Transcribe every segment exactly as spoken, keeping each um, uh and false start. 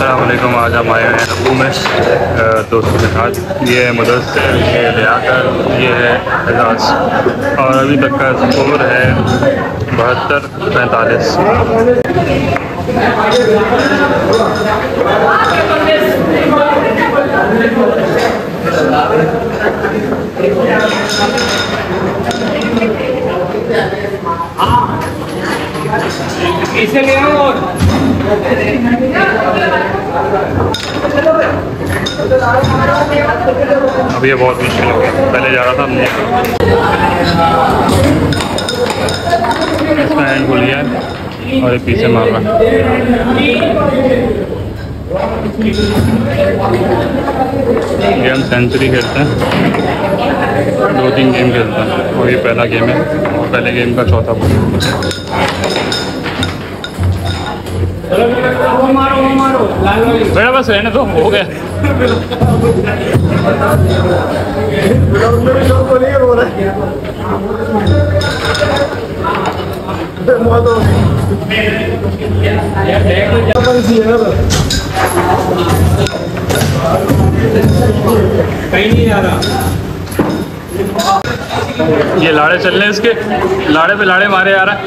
अस्सलाम वालेकुम। आज हम आए हैं नब्बू में दोस्तों के साथ। ये है मुदस्सिर, ये है लियाकत, ये है एजाज और अभी तक का स्कोर है बहत्तर पैंतालीस। इसे ले आओ और अब ये बहुत मुश्किल हो गया। पहले जा रहा था हमने इसका हैंड खुल गया और ये पीछे मार रहा। ये हम सेंचुरी खेलते हैं, दो तीन गेम खेलते हैं और ये पहला गेम है और पहले गेम का चौथा बॉल। बेटा बस रहने दो, हो गया। कहीं नहीं जा रहा। ये लाड़े चल रहे हैं, इसके लाड़े पे लाड़े मारे आ रहा है।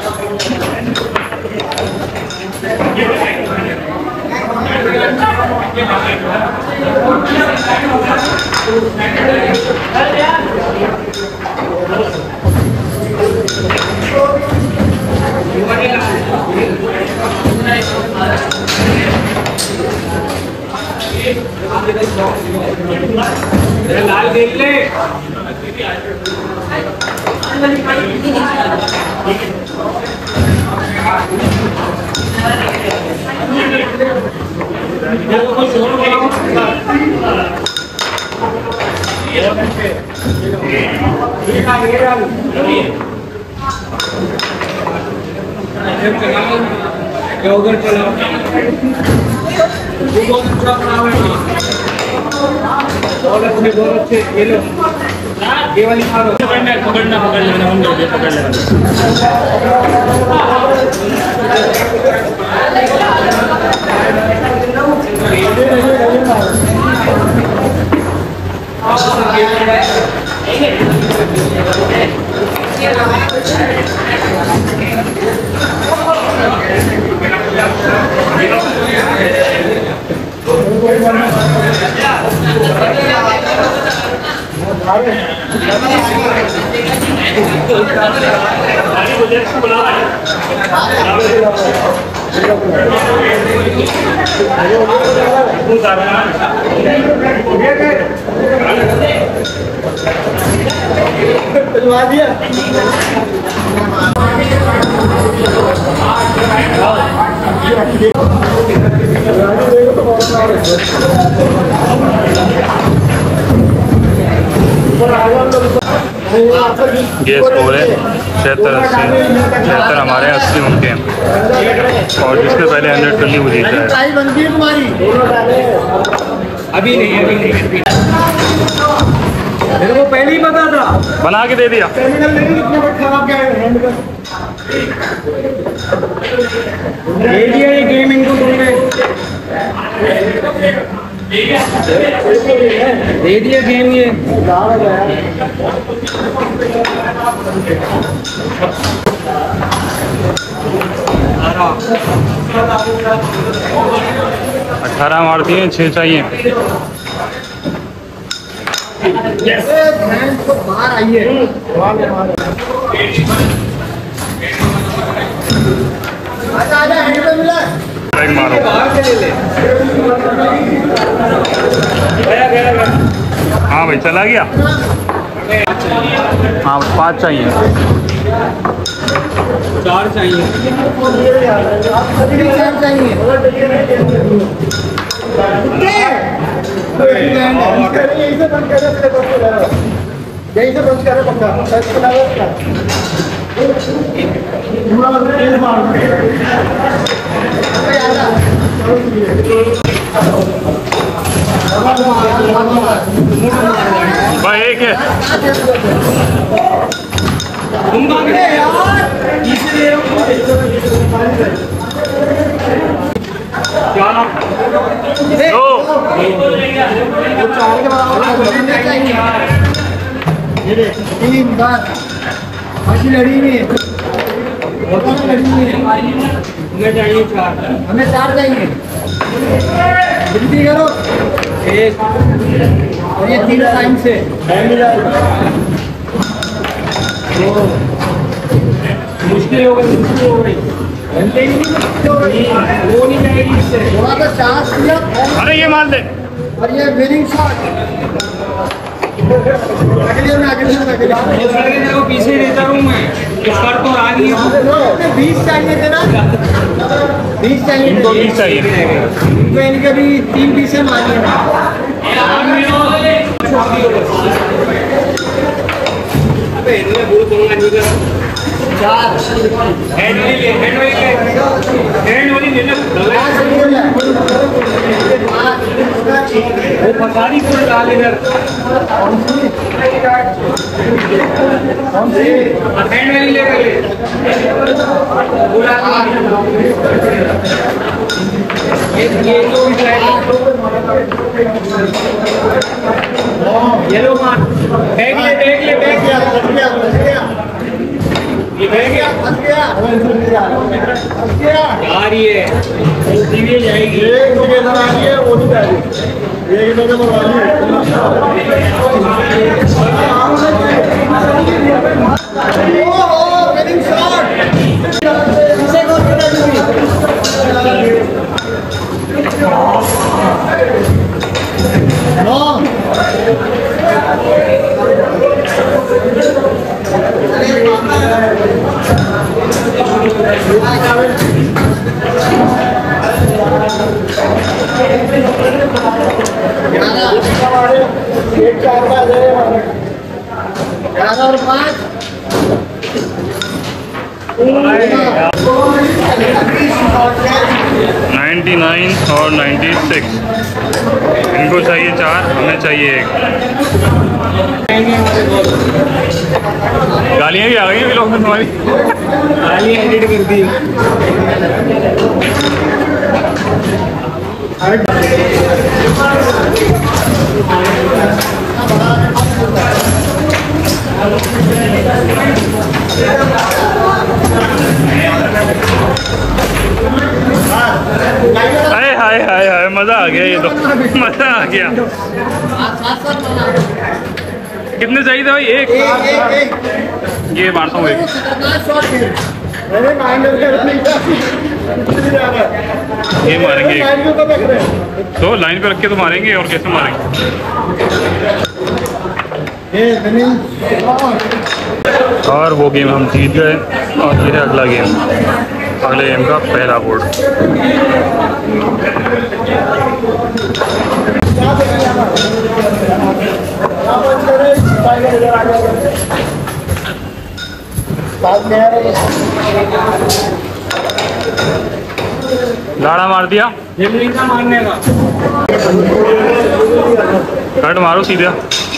लाल देख ले। उधर चला बहुत अच्छा बहुत अच्छे बहुत अच्छे। ये लो ये वाली मारो। पकड़ना पकड़ना पकड़ लेना हम लोग पकड़ लेना। ये स्कोर है छिहत्तर अस्सी। छिहत्तर हमारे अस्सी उनके हैं और जिसने पहले हंड्रेड कर ली वो जीत जाएगा। अभी नहीं अभी नहीं मेरे को पहले ही पता था, बना के दे दिया। दे दिया ये गेम इनको तुमने, दे दिया गेम ये। अठारह मार दिए, छः चाहिए। बाहर आइए मारो। हाँ भाई चला गया। हाँ पाँच चाहिए। चार चाहिए। यही से बंद करे पक्का भाई एक है। तुम भागने यार, दो तीन बार अच्छी लड़ी में लड़ी में हमें चाहिए चार। हमें चार चाहिए। गिनती करो। एक और ये तीन टाइम से मुश्किल हो गई, मुश्किल हो गई, घंटे ही नहीं हो गई। वो नहीं जाएगी इससे। थोड़ा सा चांस दिया अरे ये मार दे। और ये विनिंग शॉट। अगले में अगले में अगले में उस लड़के तेरे को पीछे ही देता हूँ मैं, कुछ कर तो रहा नहीं हूँ। बीस चाहिए थे ना, बीस चाहिए इनको थे। बीस चाहिए। इनको इनके भी तीन पीसे मारिए ना। अबे इन्होंने बोल बोलना नहीं करा। चार हैंड वाली ले, हैंड वाली ले, हैंड वाली ले ले। वो पसारी पूरा डाल इधर। हैंड वाली ले ले। पूरा ये ये तो येलो मार। बैग ले, बैग ले, बैग गया फंस गया फंस गया ये बैग गया। फंस गया फंस गया। यार ये टीवी जाएगी। एक जगह लगा लिए वो नहीं जाएगी। एक जगह लगा लिए। Oh winning shot. इसे कौन करता है? नो एक चार का ग्यारह और पाँच नाइन्टी नाइन और नाइन्टी सिक्स। इनको चाहिए चार, हमें चाहिए एक। गालियाँ भी आ गई हैं लोग में तुम्हारी। गाली एडिट कर दी। हाय हाय हाय हाय मज़ा आ गया, ये तो मज़ा आ गया। कितने चाहिए थे भाई? एक एक एक ये मारता हूँ एक। मैंने माइंडर कर ये मारेंगे एक। तो लाइन पे रख के तो मारेंगे, और कैसे मारेंगे? और वो गेम हम जीत गए, और ये है अगला गेम, अगले गेम का पहला बोर्ड। लाड़ा मार दिया, ये नहीं था मारने का। कट मारो सीधा।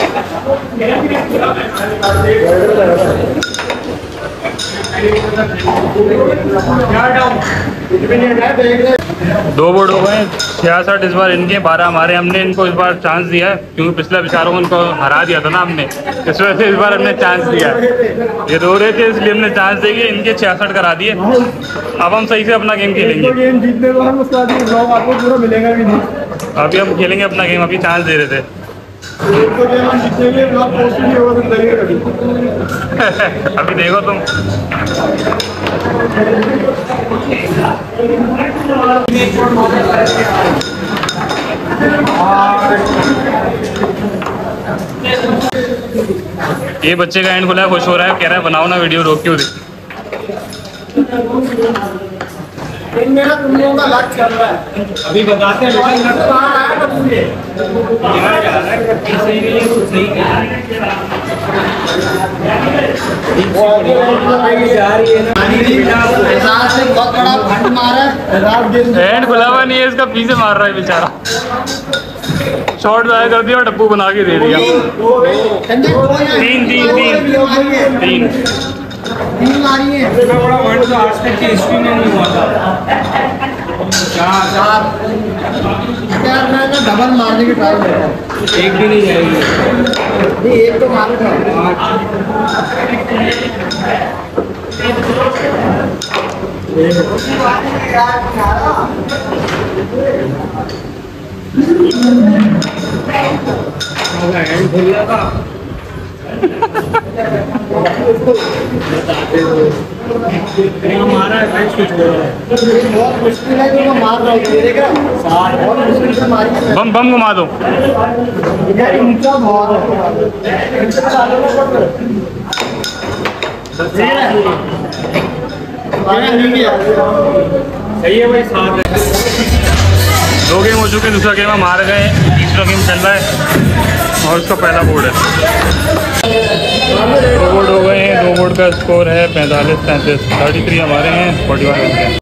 दो बोर्ड हो गए, छियासठ इस बार इनके, बारह हमारे। हमने इनको इस बार चांस दिया है, क्योंकि पिछला बेचारों को उनको हरा दिया था ना हमने, इस वजह से इस बार हमने चांस दिया है। ये रो रहे थे इसलिए हमने चांस देके इनके छियासठ करा दिए। अब हम सही से अपना गेम खेलेंगे। गेम जीतने को हम उसके बाद ब्लॉग आपको पूरा मिलेगा भी नहीं। अभी हम खेलेंगे अपना गेम, अभी चांस दे रहे थे। एक तो गेम हम जीतेंगे, ब्लॉग पोस्ट नहीं होगा तो देंगे कभी। अभी देखो तुम। ये बच्चे का एंड खुला है, खुश हो रहा है, कह रहा है बनाओ ना वीडियो, रोक क्यों दी? मेरा तुम लोगों का लक चल रहा है। अभी बताते हैं बेटा, लग तो आ रहा है ना मुझे। यहाँ जा रहा है, कभी सही नहीं है, कुछ सही नहीं है। जा रही है ना एजाज से बहुत बड़ा फंड मारा है। एजाज गेम एंड खुला हुआ नहीं है इसका, पीछे मार रहा है बेचारा। शॉर्ट जाया कर दिया और डब्बू बना के दे दिया। तीन तीन तीन तीन तीन तीन मारी है। इतना बड़ा पॉइंट तो आज तक की हिस्ट्री में नहीं हुआ था। चार चार यार मैं ना डबल मारने की ट्राई कर रहा हूँ। एक भी नहीं जाएगी। नहीं एक तो मारूंगा। हमारा है कुछ बहुत मुश्किल है जो मैं मार रहा हूँ, देख रहा बहुत मुश्किल से मारी है। बम बम घुमा दो। यार ऊंचा बहुत है। सही है भाई, साथ है। दो गेम हो चुके हैं, दूसरा गेम हम हार गए, तीसरा गेम चल रहा है और उसका पहला बोर्ड है। दो बोर्ड हो गए हैं, दो बोर्ड का स्कोर है पैंतालीस पैंतीस, थर्टी थ्री हमारे हैं, फोर्टी वन